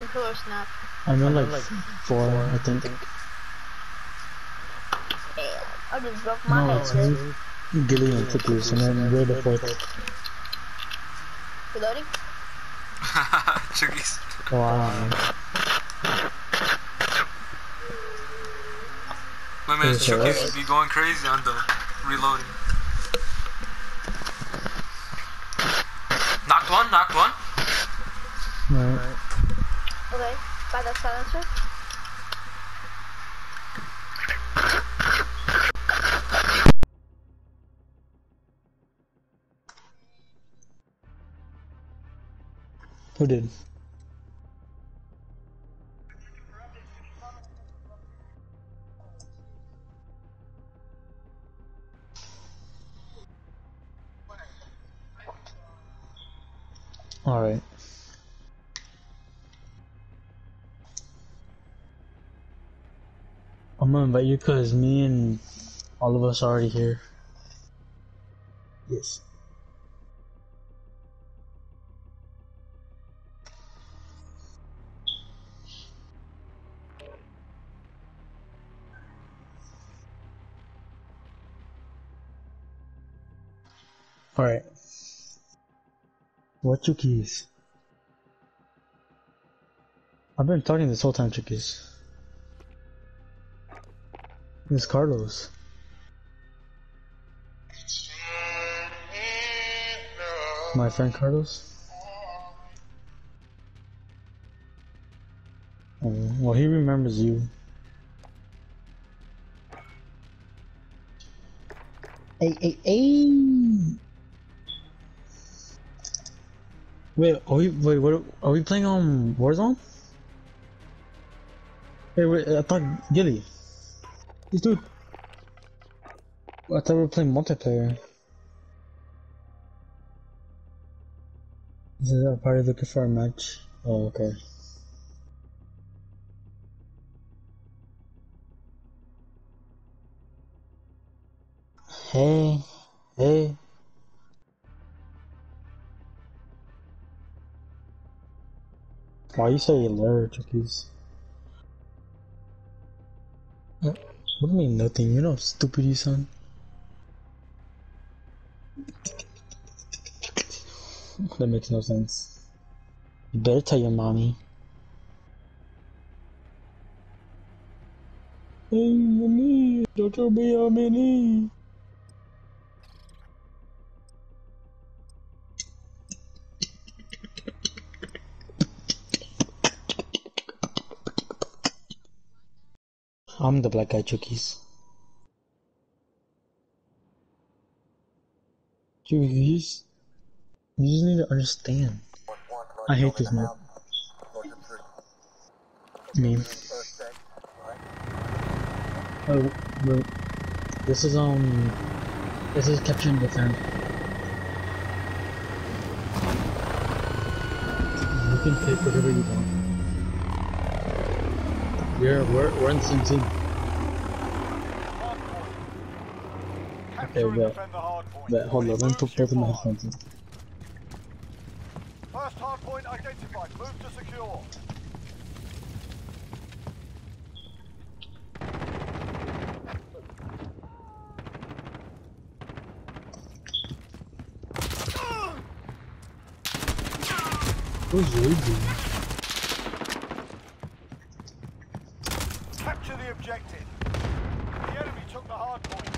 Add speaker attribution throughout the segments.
Speaker 1: Hello, Snap.
Speaker 2: I'm in like 4, I think.
Speaker 1: Damn, I just broke my
Speaker 2: No,
Speaker 1: head,
Speaker 2: it's
Speaker 1: dude.
Speaker 2: me, Gilly, and Cookies, and then we're the 4th.
Speaker 1: Reloading?
Speaker 3: Chuggies.
Speaker 2: Oh, I don't know.
Speaker 3: My man
Speaker 2: Is it
Speaker 3: Chuggies be going crazy on the reloading. Knocked one, knocked one.
Speaker 2: Right.
Speaker 1: Okay, by the silencer.
Speaker 2: Who did? Alright. I'm gonna invite you because me and all of us are already here. Yes. Alright. What Chookies? I've been talking this whole time, Chookies. It's Carlos. My friend Carlos? Oh, well, he remembers you. Hey! Wait, what, are we playing on Warzone? Hey, wait, I thought Gilly. This dude. I thought we were playing multiplayer. Is that party looking for a match? Oh, okay. Hey. Why you say alert, Chookies? What do you mean nothing? You know how stupid you son. That makes no sense. You better tell your mommy. Hey, mommy, don't you be a mini. I'm the black guy, Chookies. Dude, you just need to understand. I hate this map. Meme. Oh, wait. This is capture and defend. You can pick whatever you want. We're in the same team. Okay, but hold on, let me put both of my headphones in.
Speaker 4: First hard point identified. Move to secure.
Speaker 2: Who's raging?
Speaker 4: Capture the objective. The enemy took the hard point.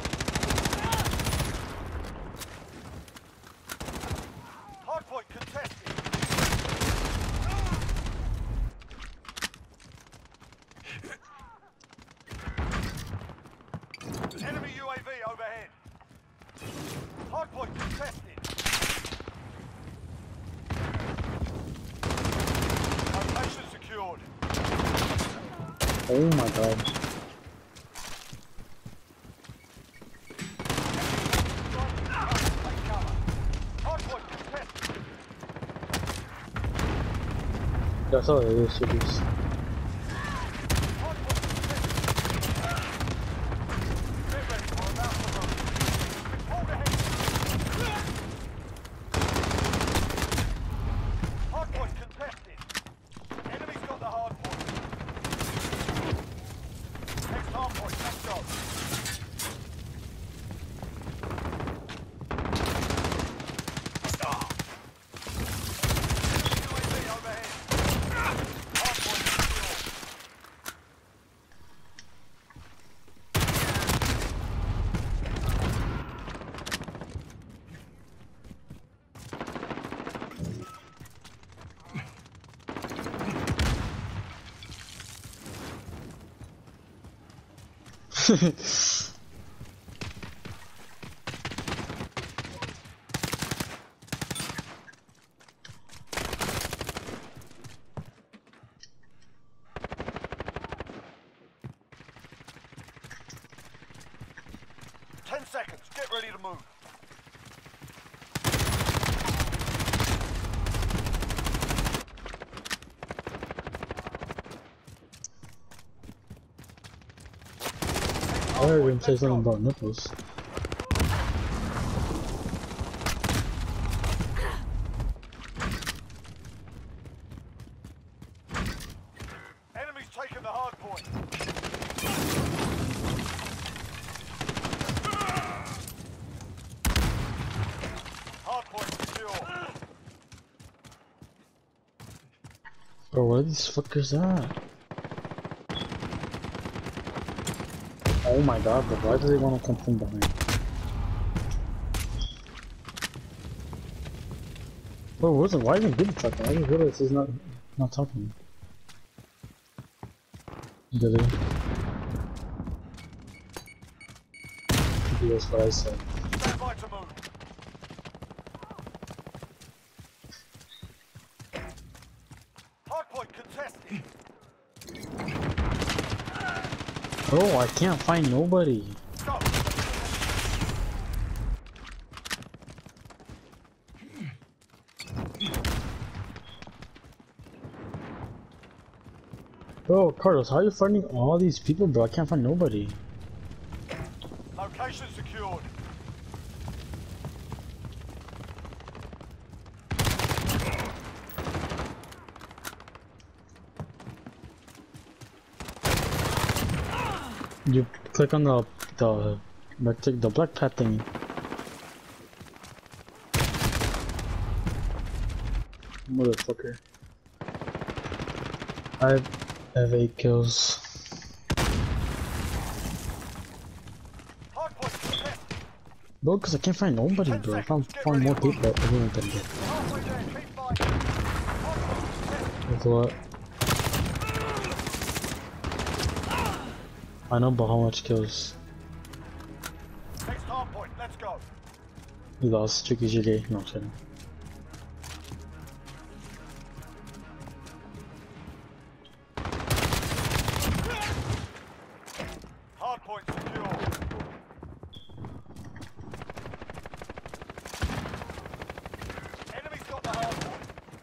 Speaker 4: Hard point contested. Enemy UAV overhead. Hard point contested. Location secured.
Speaker 2: Oh my god. That's all it is, Chookies.
Speaker 4: Hardpoint contested. Enemy Seconds. Get ready to move.
Speaker 2: I heard him say something about nipples.
Speaker 4: Enemies taking the hard point. Hard point secure.
Speaker 2: Bro, what are these fuckers at? Oh my god, but why do they want to come from behind? Bro, why isn't Gibby talking? I just realized he's not talking. Did he? That's what I said.
Speaker 4: Stand by to move. Hardpoint contested.
Speaker 2: Bro, I can't find nobody.
Speaker 4: Go.
Speaker 2: Bro, Carlos, how are you finding all these people, bro? I can't find nobody.
Speaker 4: Location secured.
Speaker 2: You click on the black pad thing. Motherfucker. I have 8 kills.
Speaker 4: Hardpoint contested.
Speaker 2: Bro, cause I can't find nobody, bro. I found more people that everyone can get.
Speaker 4: Halfway there. Keep fighting. Hardpoint contested.
Speaker 2: With what? I know, but how much kills?
Speaker 4: Next hardpoint. Let's go.
Speaker 2: You lost. Tricky GG. No, I'm kidding.
Speaker 4: Hardpoint secure. Enemy's got the hardpoint.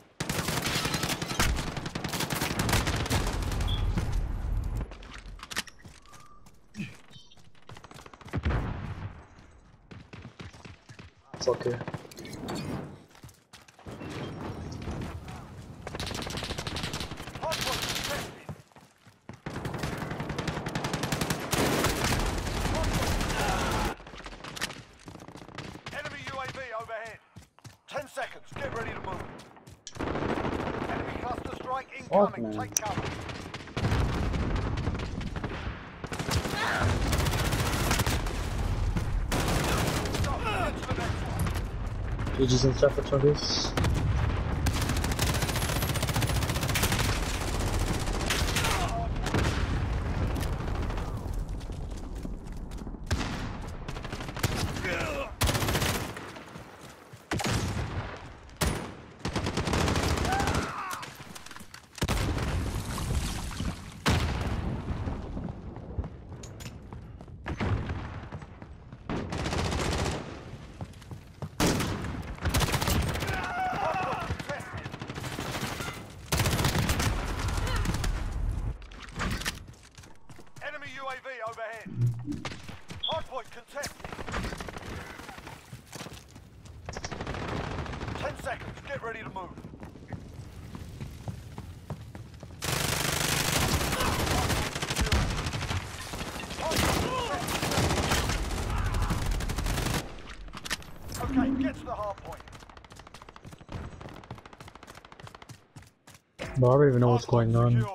Speaker 2: Fucker.
Speaker 4: Hardpoint contested. Enemy UAV overhead. 10 seconds. Get ready to move. Enemy cluster strike incoming.
Speaker 2: man.
Speaker 4: Take cover. Stop. Get to the next one.
Speaker 2: GG's in chat for targets.
Speaker 4: Enemy UAV overhead. Hardpoint contested. 10 seconds. Get ready to move. Okay, get to the hardpoint.
Speaker 2: Bro, I don't even know what's going on.
Speaker 4: Secure.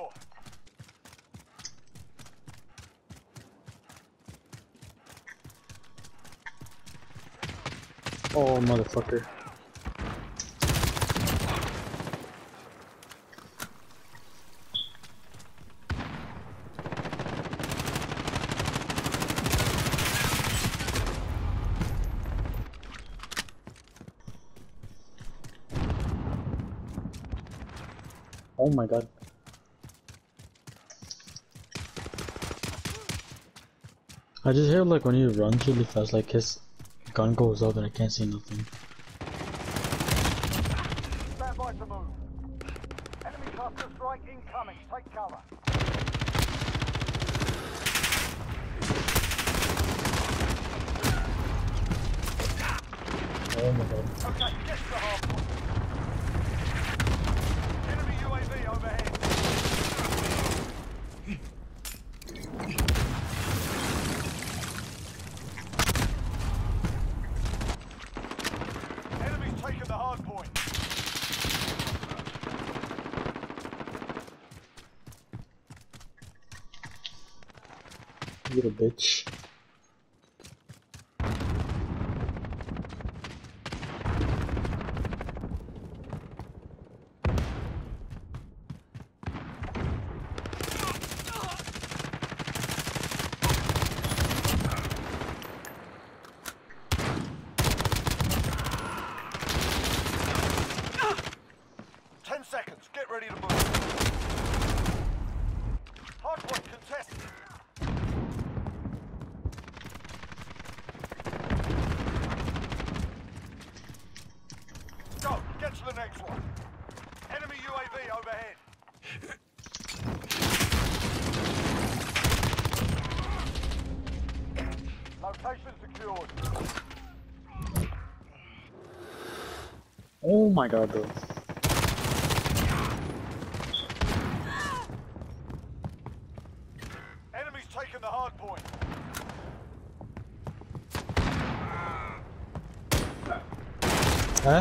Speaker 2: Oh, motherfucker. Oh my god. I just hear like when he runs really fast, like his gun goes up and I can't see nothing.
Speaker 4: Stand by to move. Enemy cluster strike incoming. Take cover.
Speaker 2: Oh my god.
Speaker 4: Okay, get to the hard point. Enemy UAV overhead. Enemy's taken the hard point.
Speaker 2: Little bitch.
Speaker 4: Seconds. Get ready to move. Hardpoint contested. Go. Get to the next one. Enemy UAV overhead. Location secured.
Speaker 2: Oh my god, bro.
Speaker 4: Enemy's taken the hard point.
Speaker 2: Huh?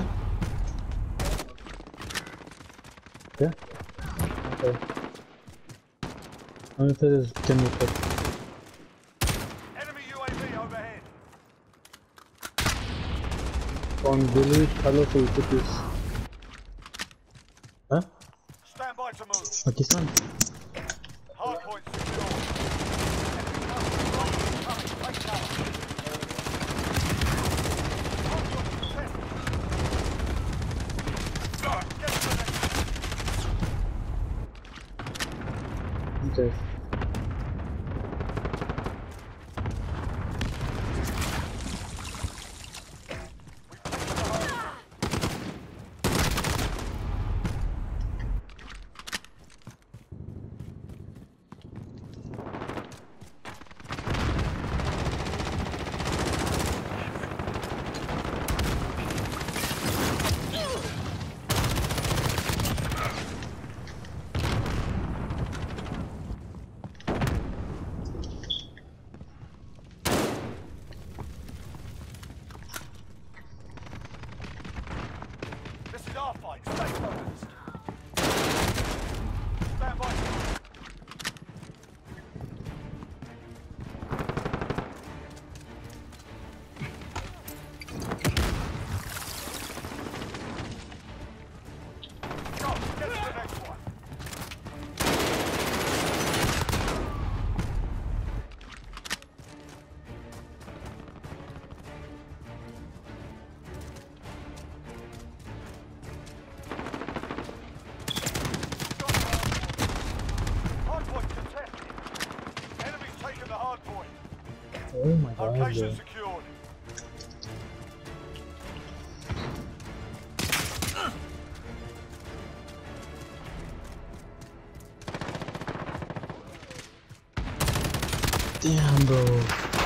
Speaker 2: Yeah? Okay. I'm gonna play this game real quick.
Speaker 4: Enemy UAV overhead.
Speaker 2: On Billy, Carlos, or Cookies. Huh?
Speaker 4: Stand by to move.
Speaker 2: Pakistan?
Speaker 4: Hardpoint secure. Enemy cluster strike incoming. Take cover. Hardpoint contested. Get to the next one.
Speaker 2: Okay.
Speaker 4: This is our fight. Stay focused. Stand by. Go. Get to the next one. Hardpoint contested. Enemy's taken the hard point.
Speaker 2: Oh my god,
Speaker 4: Location
Speaker 2: bro.
Speaker 4: secured.
Speaker 2: Damn, bro.